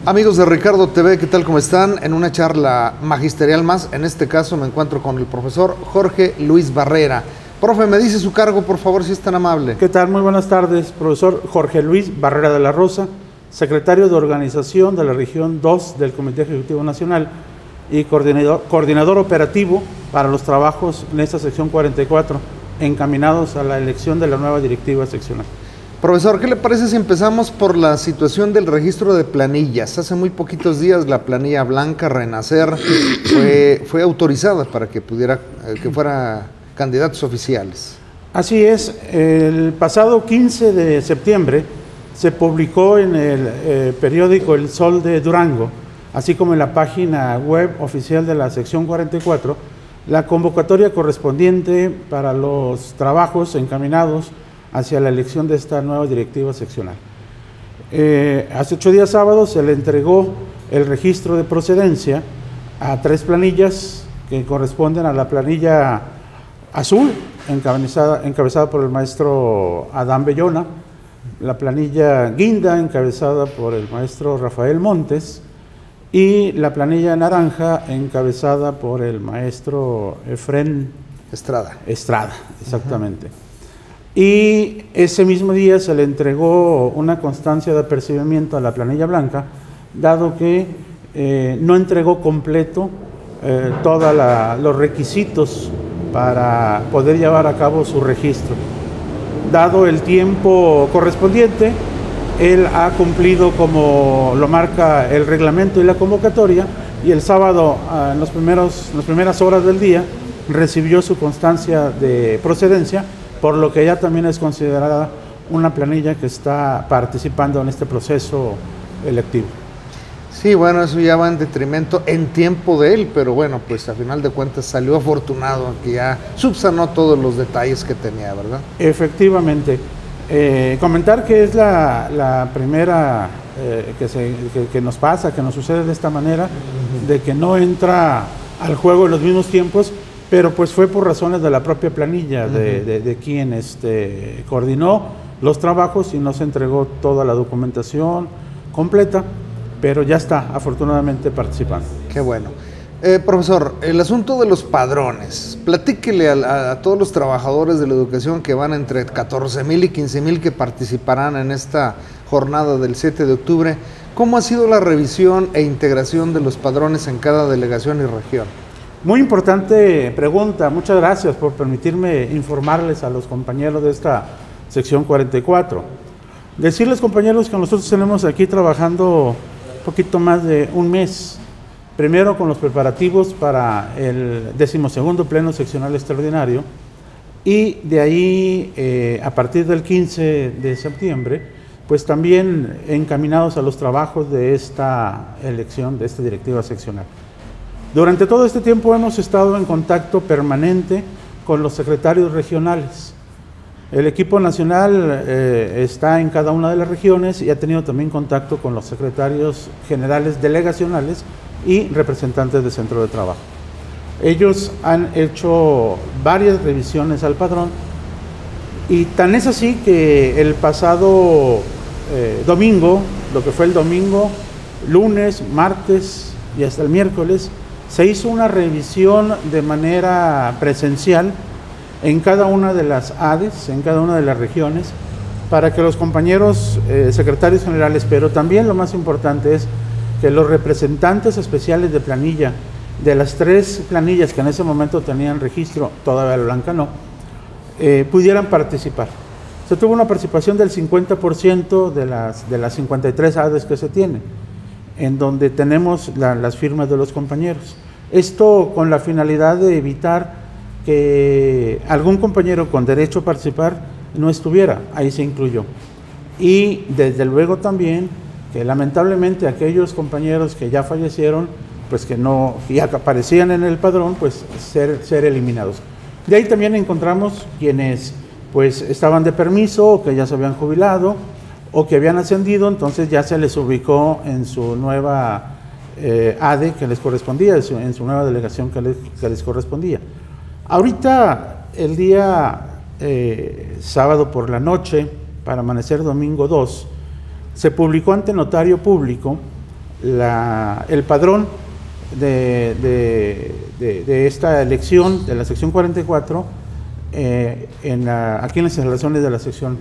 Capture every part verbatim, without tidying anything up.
Amigos de Ricardo T V, ¿qué tal? ¿Cómo están? En una charla magisterial más, en este caso me encuentro con el profesor Jorge Luis Barrera. Profe, me dice su cargo, por favor, si es tan amable. ¿Qué tal? Muy buenas tardes, profesor Jorge Luis Barrera de la Rosa, secretario de Organización de la Región dos del Comité Ejecutivo Nacional y coordinador, coordinador operativo para los trabajos en esta sección cuarenta y cuatro, encaminados a la elección de la nueva directiva seccional. Profesor, ¿qué le parece si empezamos por la situación del registro de planillas? Hace muy poquitos días la planilla blanca Renacer fue, fue autorizada para que pudiera, que fuera candidatos oficiales. Así es, el pasado quince de septiembre se publicó en el eh, periódico El Sol de Durango, así como en la página web oficial de la sección cuarenta y cuatro, la convocatoria correspondiente para los trabajos encaminados hacia la elección de esta nueva directiva seccional. Eh, hace ocho días sábados se le entregó el registro de procedencia a tres planillas que corresponden a la planilla azul, encabezada, encabezada por el maestro Adán Bellona, la planilla guinda, encabezada por el maestro Rafael Montes, y la planilla naranja, encabezada por el maestro Efrén Estrada. Estrada, exactamente. Uh-huh. Y ese mismo día se le entregó una constancia de apercibimiento a la planilla blanca, dado que eh, no entregó completo eh, todos los requisitos para poder llevar a cabo su registro. Dado el tiempo correspondiente, él ha cumplido como lo marca el reglamento y la convocatoria, y el sábado, en los primeros, las primeras horas del día, recibió su constancia de procedencia, por lo que ya también es considerada una planilla que está participando en este proceso electivo. Sí, bueno, eso ya va en detrimento en tiempo de él, pero bueno, pues a final de cuentas salió afortunado, que ya subsanó todos los detalles que tenía, ¿verdad? Efectivamente. Eh, comentar que es la, la primera eh, que, se, que, que nos pasa, que nos sucede de esta manera, uh-huh. de que no entra al juego en los mismos tiempos, pero pues fue por razones de la propia planilla, uh-huh. de, de, de quien este, coordinó los trabajos y nos entregó toda la documentación completa, pero ya está afortunadamente participando. Qué bueno. Eh, profesor, el asunto de los padrones, platíquele a, a, a todos los trabajadores de la educación que van entre catorce mil y quince mil que participarán en esta jornada del siete de octubre, ¿cómo ha sido la revisión e integración de los padrones en cada delegación y región? Muy importante pregunta, muchas gracias por permitirme informarles a los compañeros de esta sección cuarenta y cuatro. Decirles, compañeros, que nosotros tenemos aquí trabajando un poquito más de un mes, primero con los preparativos para el decimosegundo Pleno Seccional Extraordinario, y de ahí, eh, a partir del quince de septiembre, pues también encaminados a los trabajos de esta elección, de esta directiva seccional. Durante todo este tiempo hemos estado en contacto permanente con los secretarios regionales. El equipo nacional eh, está en cada una de las regiones y ha tenido también contacto con los secretarios generales delegacionales y representantes de centro de trabajo. Ellos han hecho varias revisiones al padrón, y tan es así que el pasado eh, domingo, lo que fue el domingo, lunes, martes y hasta el miércoles, se hizo una revisión de manera presencial en cada una de las A D Es, en cada una de las regiones, para que los compañeros eh, secretarios generales, pero también lo más importante es que los representantes especiales de planilla, de las tres planillas que en ese momento tenían registro, todavía la blanca no, eh, pudieran participar. Se tuvo una participación del cincuenta por ciento de las, de las cincuenta y tres A D Es que se tienen, en donde tenemos la, las firmas de los compañeros. Esto con la finalidad de evitar que algún compañero con derecho a participar no estuviera, ahí se incluyó. Y desde luego también que lamentablemente aquellos compañeros que ya fallecieron, pues que no, ya que aparecían en el padrón, pues ser, ser eliminados. De ahí también encontramos quienes pues estaban de permiso, o que ya se habían jubilado, o que habían ascendido, entonces ya se les ubicó en su nueva eh, A D E que les correspondía, en su, en su nueva delegación que les, que les correspondía. Ahorita, el día eh, sábado por la noche, para amanecer domingo dos, se publicó ante notario público la, el padrón de, de, de, de esta elección de la sección cuarenta y cuatro eh, en la, aquí en las instalaciones de la sección.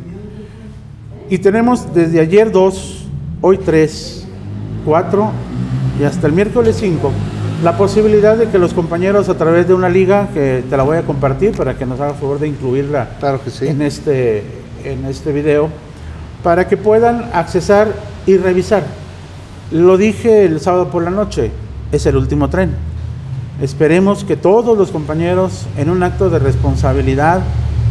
Y tenemos desde ayer dos, hoy tres, cuatro y hasta el miércoles cinco la posibilidad de que los compañeros a través de una liga, que te la voy a compartir para que nos haga favor de incluirla claro que sí. en, este, en este video, para que puedan accesar y revisar. Lo dije el sábado por la noche, es el último tren. Esperemos que todos los compañeros, en un acto de responsabilidad,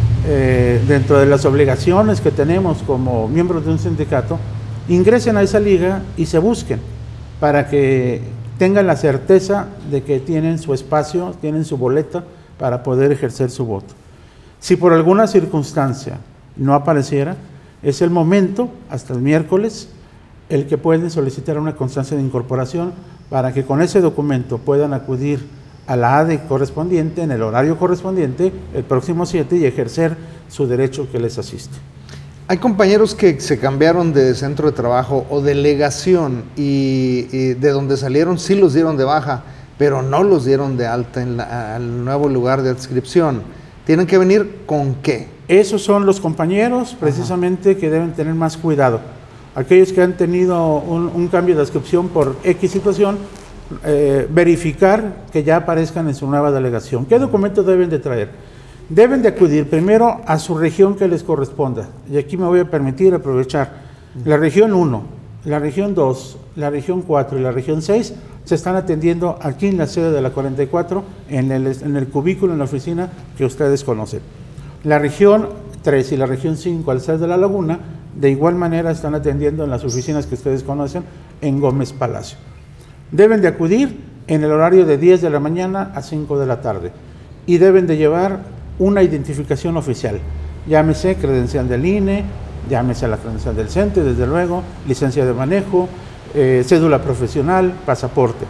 eh, dentro de las obligaciones que tenemos como miembros de un sindicato, ingresen a esa liga y se busquen, para que tengan la certeza de que tienen su espacio, tienen su boleta para poder ejercer su voto. Si por alguna circunstancia no apareciera, es el momento, hasta el miércoles, el que pueden solicitar una constancia de incorporación para que con ese documento puedan acudir a la A D E correspondiente, en el horario correspondiente, el próximo siete, y ejercer su derecho que les asiste. Hay compañeros que se cambiaron de centro de trabajo o delegación y, y de donde salieron sí los dieron de baja, pero no los dieron de alta en la, al nuevo lugar de adscripción. ¿Tienen que venir con qué? Esos son los compañeros precisamente Ajá. que deben tener más cuidado. Aquellos que han tenido un, un cambio de adscripción por X situación, eh, verificar que ya aparezcan en su nueva delegación. ¿Qué documentos deben de traer? Deben de acudir primero a su región que les corresponda. Y aquí me voy a permitir aprovechar. La región uno, la región dos, la región cuatro y la región seis se están atendiendo aquí en la sede de la cuarenta y cuatro, en el, en el cubículo, en la oficina que ustedes conocen. La región tres y la región cinco, al ser de la Laguna, de igual manera están atendiendo en las oficinas que ustedes conocen en Gómez Palacio. Deben de acudir en el horario de diez de la mañana a cinco de la tarde y deben de llevar una identificación oficial, llámese credencial del I N E, llámese la credencial del CENTE, desde luego, licencia de manejo, eh, cédula profesional, pasaporte,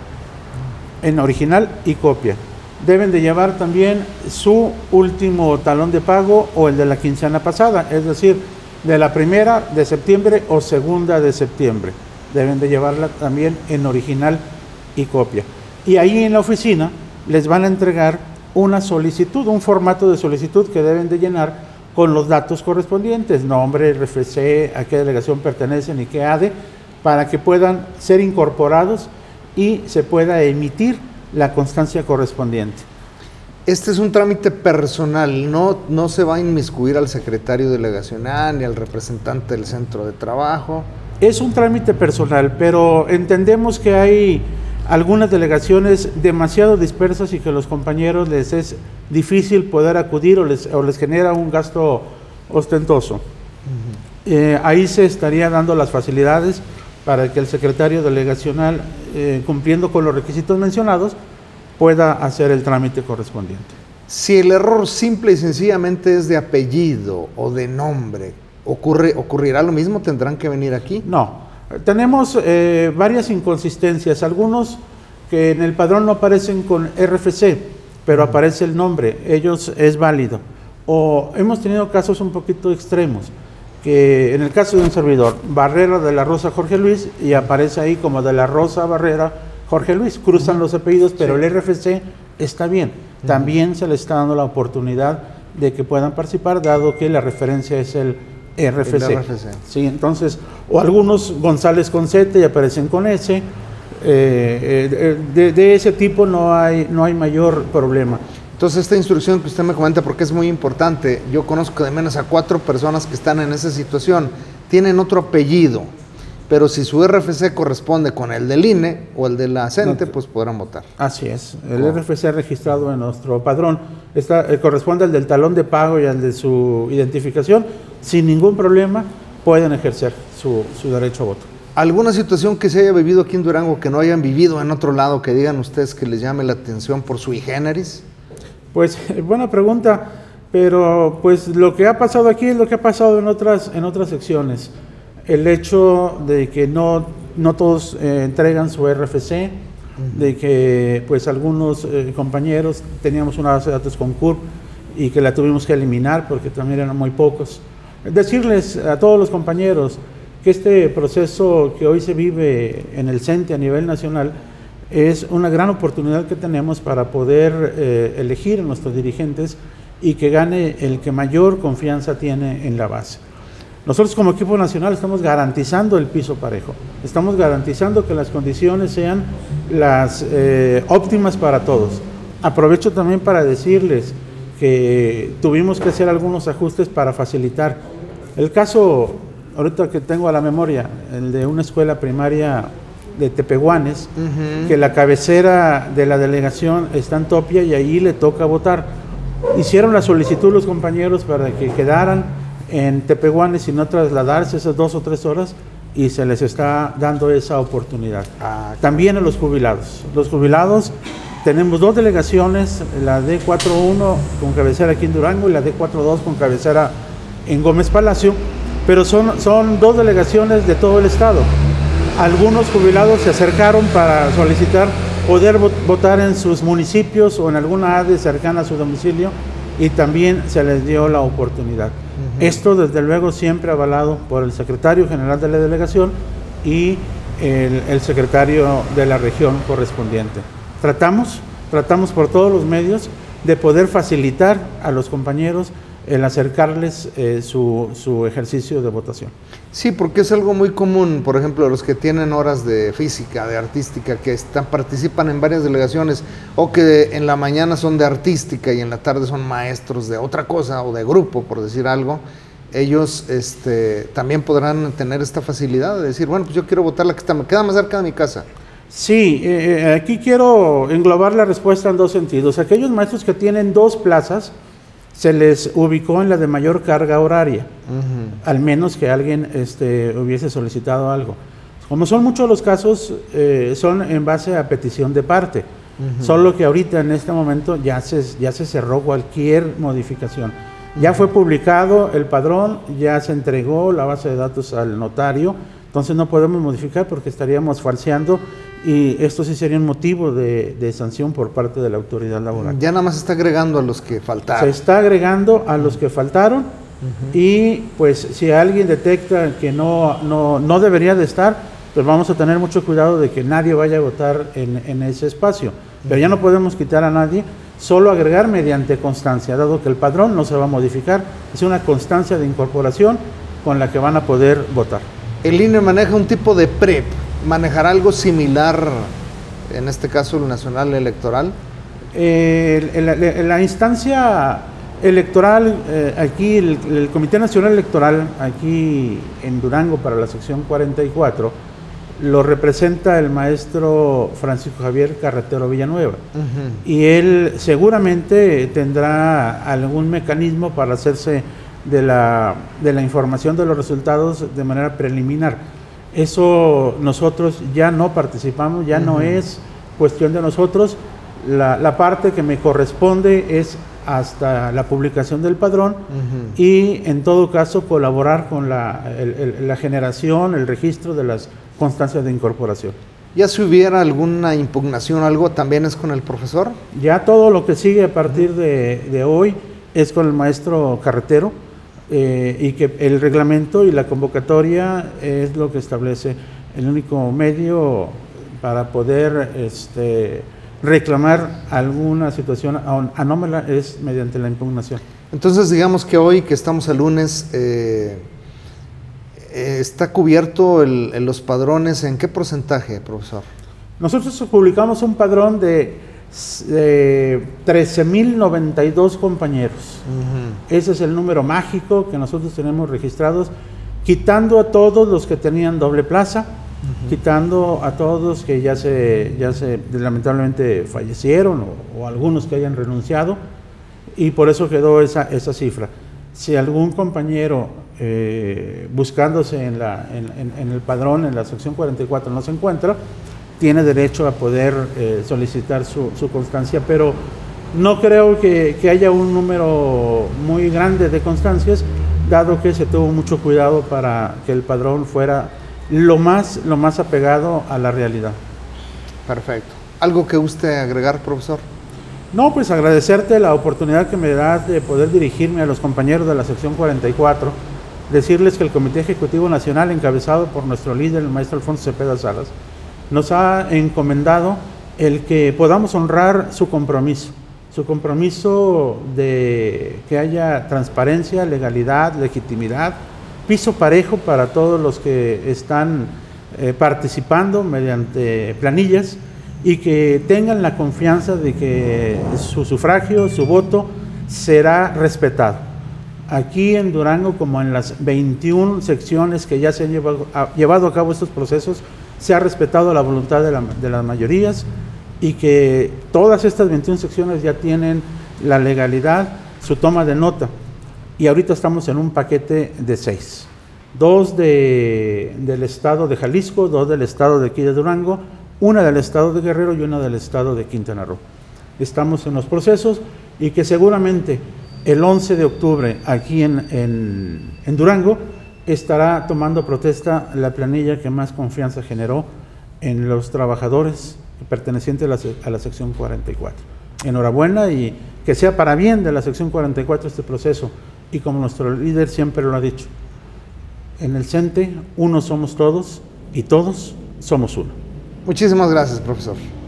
en original y copia. Deben de llevar también su último talón de pago o el de la quincena pasada, es decir, de la primera de septiembre o segunda de septiembre. Deben de llevarla también en original y copia. Y ahí en la oficina les van a entregar una solicitud, un formato de solicitud que deben de llenar con los datos correspondientes, nombre, R F C, a qué delegación pertenecen y qué A D E, para que puedan ser incorporados y se pueda emitir la constancia correspondiente. Este es un trámite personal, no, no se va a inmiscuir al secretario delegacional ni al representante del centro de trabajo. Es un trámite personal, pero entendemos que hay algunas delegaciones demasiado dispersas y que a los compañeros les es difícil poder acudir o les, o les genera un gasto ostentoso. Uh-huh. eh, ahí se estaría dando las facilidades para que el secretario delegacional, eh, cumpliendo con los requisitos mencionados, pueda hacer el trámite correspondiente. Si el error simple y sencillamente es de apellido o de nombre, ¿ocurre, ¿ocurrirá lo mismo? ¿Tendrán que venir aquí? No. Tenemos eh, varias inconsistencias, algunos que en el padrón no aparecen con R F C, pero aparece el nombre, ellos es válido. O hemos tenido casos un poquito extremos, que en el caso de un servidor, Barrera de la Rosa Jorge Luis, y aparece ahí como de la Rosa Barrera Jorge Luis, cruzan los apellidos, pero sí. El R F C está bien. También se les está dando la oportunidad de que puedan participar, dado que la referencia es el R F C. R F C. Sí, entonces, o algunos González con Z y aparecen con S, eh, eh, de, de ese tipo no hay, no hay mayor problema. Entonces, esta instrucción que usted me comenta, porque es muy importante, yo conozco de menos a cuatro personas que están en esa situación, tienen otro apellido, pero si su R F C corresponde con el del I N E o el de la CENTE, no, pues podrán votar. Así es, el oh. R F C registrado en nuestro padrón está, eh, corresponde al del talón de pago y al de su identificación, sin ningún problema pueden ejercer su, su derecho a voto. ¿Alguna situación que se haya vivido aquí en Durango que no hayan vivido en otro lado, que digan ustedes que les llame la atención por sui generis? Pues buena pregunta, pero pues lo que ha pasado aquí es lo que ha pasado en otras, en otras secciones. El hecho de que no, no todos eh, entregan su R F C, uh-huh. de que pues algunos eh, compañeros teníamos una base de datos con C U R P y que la tuvimos que eliminar porque también eran muy pocos. Decirles a todos los compañeros que este proceso que hoy se vive en el CENTE a nivel nacional es una gran oportunidad que tenemos para poder eh, elegir a nuestros dirigentes y que gane el que mayor confianza tiene en la base. Nosotros como equipo nacional estamos garantizando el piso parejo, estamos garantizando que las condiciones sean las eh, óptimas para todos. Aprovecho también para decirles que tuvimos que hacer algunos ajustes para facilitar. El caso, ahorita que tengo a la memoria, el de una escuela primaria de Tepehuanes, uh-huh. que la cabecera de la delegación está en Topia y ahí le toca votar. Hicieron la solicitud los compañeros para que quedaran en Tepehuanes y no trasladarse esas dos o tres horas, y se les está dando esa oportunidad. Ah, también a los jubilados. Los jubilados, tenemos dos delegaciones, la D cuatro uno con cabecera aquí en Durango y la D cuatro dos con cabecera en Gómez Palacio, pero son, son dos delegaciones de todo el estado. Algunos jubilados se acercaron para solicitar poder votar en sus municipios o en alguna A D E cercana a su domicilio, y también se les dio la oportunidad. Uh-huh. Esto desde luego siempre avalado por el secretario general de la delegación y el, el secretario de la región correspondiente. Tratamos, tratamos por todos los medios de poder facilitar a los compañeros el acercarles eh, su, su ejercicio de votación. Sí, porque es algo muy común, por ejemplo, los que tienen horas de física, de artística, que están, participan en varias delegaciones, o que en la mañana son de artística y en la tarde son maestros de otra cosa, o de grupo, por decir algo. Ellos este, también podrán tener esta facilidad de decir, bueno, pues yo quiero votar la que está, me queda más cerca de mi casa. Sí, eh, aquí quiero englobar la respuesta en dos sentidos. Aquellos maestros que tienen dos plazas, se les ubicó en la de mayor carga horaria, uh-huh. al menos que alguien este, hubiese solicitado algo. Como son muchos los casos, eh, son en base a petición de parte, uh-huh. solo que ahorita en este momento ya se, ya se cerró cualquier modificación. Uh-huh. Ya fue publicado el padrón, ya se entregó la base de datos al notario, entonces no podemos modificar porque estaríamos falseando, y esto sí sería un motivo de, de sanción por parte de la autoridad laboral. Ya nada más se está agregando a los que faltaron. Se está agregando a los que faltaron, uh-huh. y pues si alguien detecta que no, no, no debería de estar, pues vamos a tener mucho cuidado de que nadie vaya a votar en, en ese espacio. Uh-huh. Pero ya no podemos quitar a nadie, solo agregar mediante constancia, dado que el padrón no se va a modificar, es una constancia de incorporación con la que van a poder votar. El I N E maneja un tipo de P R E P, ¿manejará algo similar, en este caso el Nacional Electoral? Eh, la, la, la instancia electoral, eh, aquí el, el Comité Nacional Electoral, aquí en Durango para la sección cuarenta y cuatro, lo representa el maestro Francisco Javier Carretero Villanueva, uh-huh. y él seguramente tendrá algún mecanismo para hacerse de la, de la información de los resultados de manera preliminar. Eso nosotros ya no participamos, ya uh-huh. no es cuestión de nosotros. La, la parte que me corresponde es hasta la publicación del padrón, uh-huh. y en todo caso colaborar con la, el, el, la generación, el registro de las constancias de incorporación. ¿Ya si hubiera alguna impugnación o algo, también es con el profesor? Ya todo lo que sigue a partir de, de hoy es con el maestro Carretero, eh, y que el reglamento y la convocatoria es lo que establece. El único medio para poder este, reclamar alguna situación anómala es mediante la impugnación. Entonces digamos que hoy, que estamos el lunes, eh, ¿está cubierto el, el, los padrones en qué porcentaje, profesor? Nosotros publicamos un padrón de eh, trece mil noventa y dos compañeros. Uh-huh. Ese es el número mágico que nosotros tenemos registrados, quitando a todos los que tenían doble plaza, uh-huh. quitando a todos que ya se, ya se lamentablemente fallecieron, o, o algunos que hayan renunciado, y por eso quedó esa, esa cifra. Si algún compañero eh, buscándose en, la, en, en, en el padrón, en la sección cuarenta y cuatro, no se encuentra, tiene derecho a poder eh, solicitar su, su constancia, pero no creo que, que haya un número muy grande de constancias, dado que se tuvo mucho cuidado para que el padrón fuera lo más, lo más apegado a la realidad. Perfecto. ¿Algo que guste agregar, profesor? No, pues agradecerte la oportunidad que me das de poder dirigirme a los compañeros de la sección cuarenta y cuatro, decirles que el Comité Ejecutivo Nacional, encabezado por nuestro líder, el maestro Alfonso Cepeda Salas, nos ha encomendado el que podamos honrar su compromiso, su compromiso de que haya transparencia, legalidad, legitimidad, piso parejo para todos los que están eh, participando mediante planillas y que tengan la confianza de que su sufragio, su voto será respetado. Aquí en Durango, como en las veintiuna secciones que ya se han llevado a, llevado a cabo estos procesos, se ha respetado la voluntad de, la, de las mayorías y que todas estas veintiuna secciones ya tienen la legalidad, su toma de nota. Y ahorita estamos en un paquete de seis. Dos de, del estado de Jalisco, dos del estado de aquí de Durango, una del estado de Guerrero y una del estado de Quintana Roo. Estamos en los procesos y que seguramente el once de octubre aquí en, en, en Durango estará tomando protesta la planilla que más confianza generó en los trabajadores pertenecientes a la, a la sección cuarenta y cuatro. Enhorabuena y que sea para bien de la sección cuarenta y cuatro este proceso. Y como nuestro líder siempre lo ha dicho, en el CENTE uno somos todos y todos somos uno. Muchísimas gracias, profesor.